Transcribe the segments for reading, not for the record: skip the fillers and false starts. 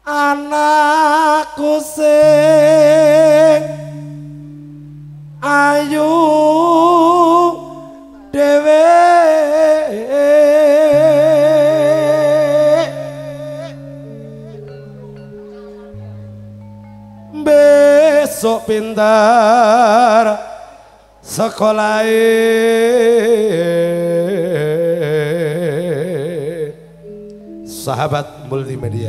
anakku sing ayu dhewe besok pintar sekolah sahabat multimedia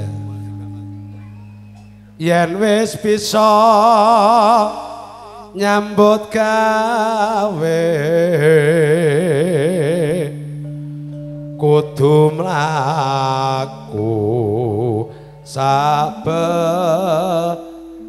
yen wis bisa nyambut gawe kudu mlaku sabenere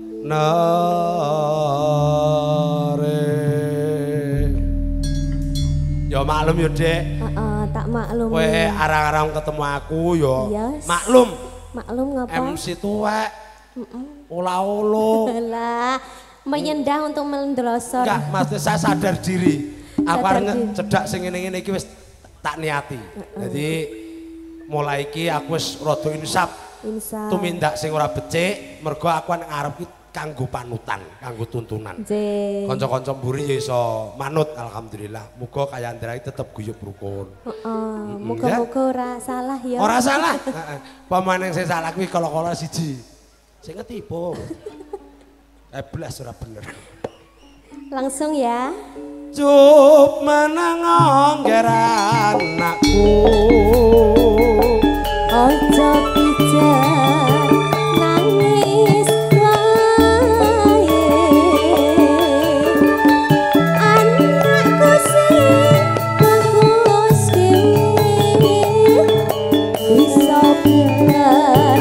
ya maklum ya Dek tak maklum kowe arang-arang ketemu aku ya yes. maklum ngapa MC tuwek ula-ulu lah menyendang untuk mendrosor enggak maksudnya saya sadar diri aku arep cedak sing ngene-ngene iki wis tak niati jadi mulai iki aku wis rada insaf tumindak sing ora becik mergo aku ngarep iki kanggo panutan kanggo tuntunan kanca-kanca mburi ya iso manut alhamdulillah muga kaya Andra tetep guyub rukun muga-muga ora salah ya ora salah pamanen sing salah kuwi kala-kala siji sing ngetipu blas ora bener langsung ya cup menang ngger anakku ojo pijar nangis wae anakku sing bagus dhewe bisa pinter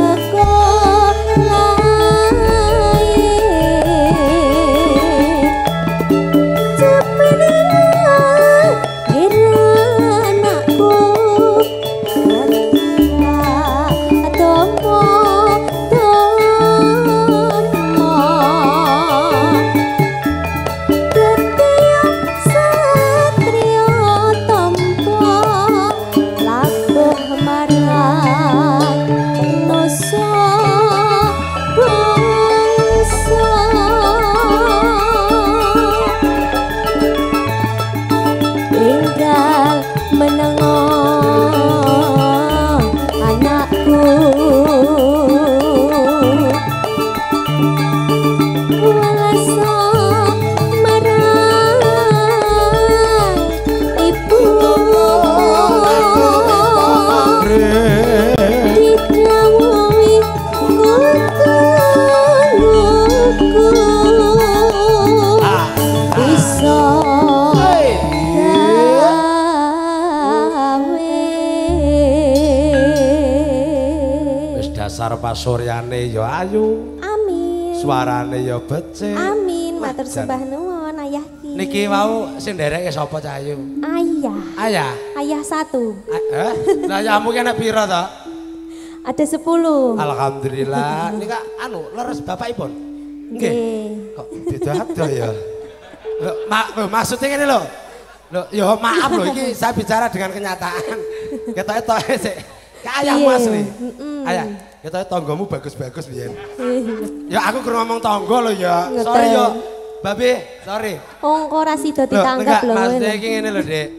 pasuryane ya ayu amin suarane ya becik amin matur sembah nuwun ayah ki niki wau sing ndereke sapa Cah Ayu ayah satu lah yamu ki ana pira to ada 10 alhamdulillah nika anu leres bapakipun nggih kok beda-beda ya maksudnya ngene lho ya maaf lho iki saya bicara dengan kenyataan ketoke sik kayakmu asli ayah kita tonggomu bagus-bagus biyen. Ya aku kurang ngomong tonggo lho ya. Sorry yo. Babe, sorry. Kok ora sida ditanggap lho. Maksudnya iki ngene lho, Dik.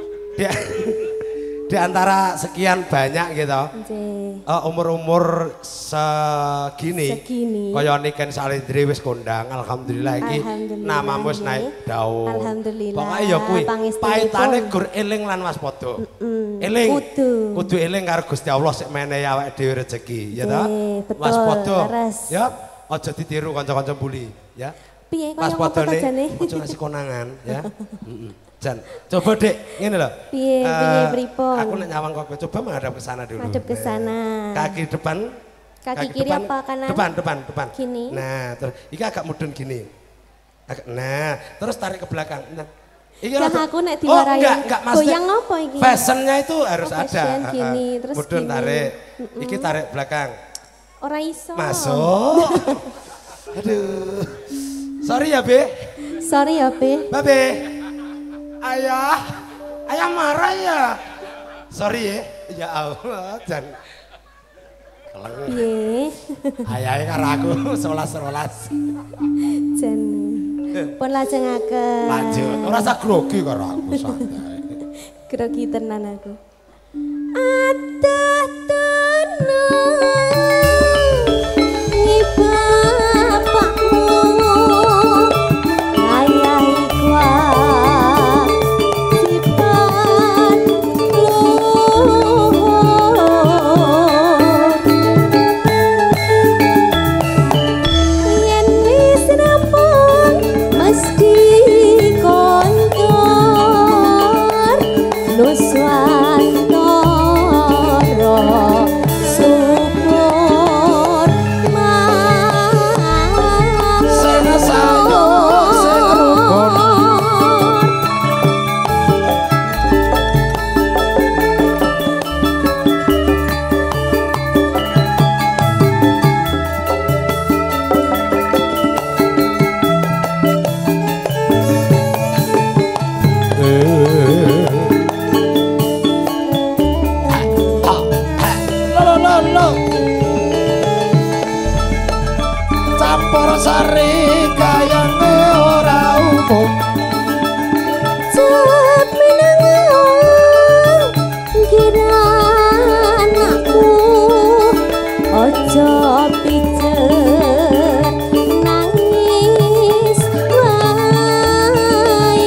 Di antara sekian banyak gitu. Umur-umur segini. Kaya Niken Salindri wis kondang, alhamdulillah iki namamu wis naik daun. Alhamdulillah. Pokoke ya kuwi paitane gur eling lan waspada. Eling. Kudu eling karo Gusti Allah sik menehi awake dhewe rezeki, ya ta? Waspada. Ya, aja ditiru kanca-kanca mbuli, ya. Piye kaya ngopo to jane? Aja ngasih konangan, ya. Jan, coba Dek, ngene lho. Piye pripun? Aku nek nyawang kok coba menghadap ke sana dulu. Madhep ke sana. Kaki depan. Kaki kiri apa kanan? Depan. Gini. Nah, terus iki agak mudun gini. Nah, terus tarik ke belakang. Nah, iki aku nek diwarai. Enggak, goyang apa iki? Fashionnya itu harus ada. Gini, terus mudun gini. Tarik. Iki tarik belakang. Ora iso. Masuk. Aduh. Sorry ya, Be. Sorry ya, Be. Babe. Ayah marah ya. Sorry ya. Ya Allah, Jan. Piye? Ayahe karo aku 11. Jen. Pun lajengaken. Lanjut. Ora usah grogi karo aku santai. Grogi tenan aku. Adah tenang bapakmu ngayahi kewajiban luhur yen wis rampung mesti kontor nuswantara syukur Campur sari kayane ora umum Cep menang kira anakku ojo pijet nangis wae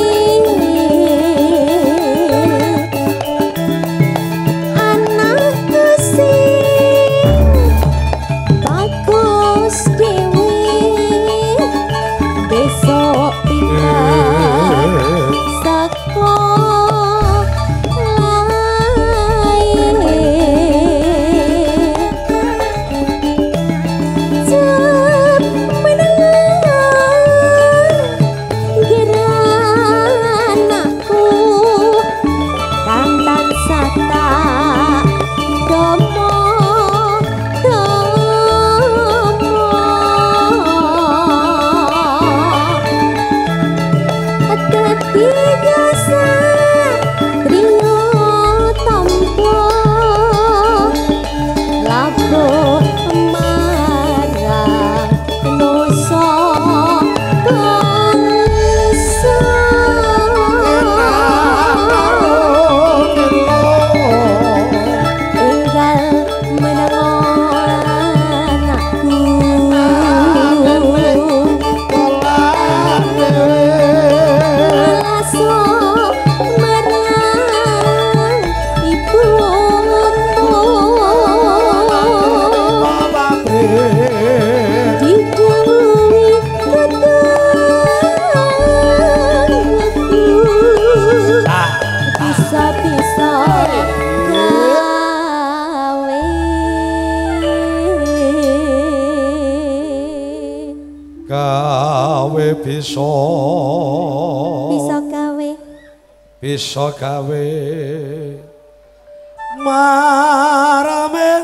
anakku sing bagus besok pindah sekolah cep menang kira anakku kang tansah tak domo bisa gawe maramengan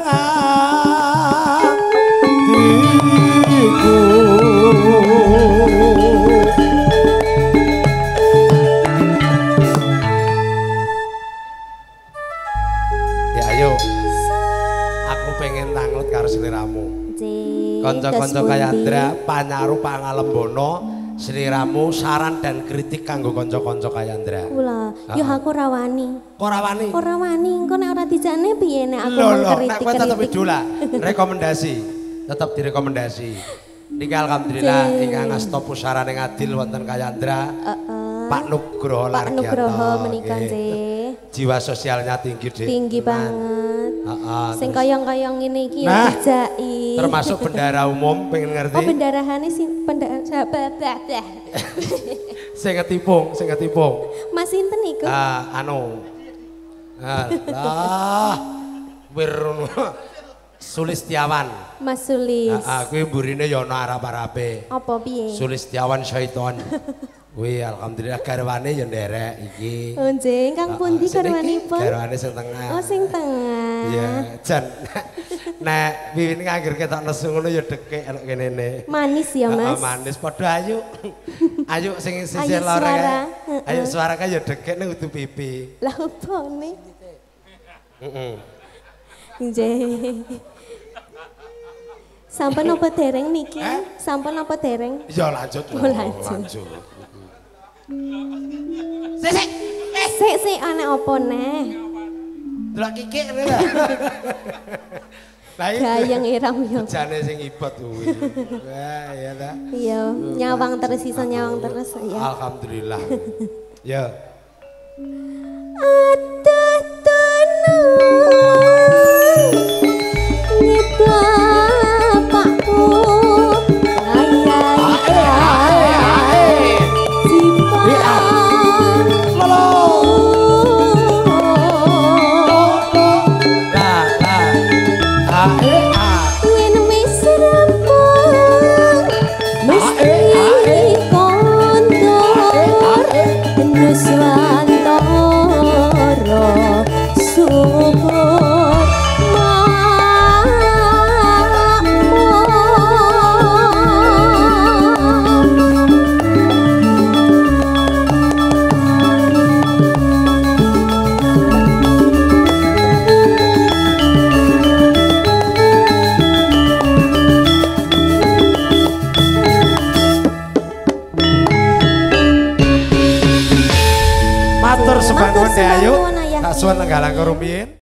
atiku ya ayo aku pengen tangut karo sliramu kanca-kanca kaya Andra panyaru pangalembono sliramu saran dan kritik kanggo kanca-kanca kaya Andra. Kula, yo aku rawani. Kok rawani? Kok rawani, engko nek ora dijane piye nek aku mengkritik. Nek kowe tetep idola, rekomendasi. Tetep direkomendasi. Niki alhamdulillah ingkang ngasta pusarane ngadil wonten kaya Andra. Pak Nugroho Largianto. Pak Nugroho menika nggih. Jiwa sosialnya tinggi, Dik. Tinggi banget. Sing kayong-kayong ngene iki yo dijaki. Termasuk bendara umum pengen ngerti. Oh bendarahane sing bendara sahabat. Sing ketipung. Mas sinten iku? Anu. Alah. Wirno Sulistiawan. Mas Sulis. Kuwi mburine ya ana arep-arepe. Apa piye? Sulistiawan Syaiton. Kuwi alhamdulillah garwane ya nderek iki. Oh nggih, Kang pundi garwanipun? Garwane sing tengah. Oh sing tengah. Iya, jan. Nek wiwine nganggur ketok nesu ngono ya dekek karo kene. Manis ya, Mas. Manis padha ayu. Ayu sing sisih lore. Ayo suara kan ya dekek ning udu pipi. Lah opone? Heeh. Nggih. Sampun apa dereng niki? Sampun apa dereng? Ya lanjut. Oh, lanjut. Sik ana apa neh? Delok kikik ngene lho. Lah iki gayeng iram yo. Jane sing ibot kuwi. Wah, ya ta. Iya, nyawang terus iso nyawang terus ya. Alhamdulillah. Ya. Aduh tenang bapakku Matur sembah nuwun Ayu. Tak suwun nenggalang rumiyin.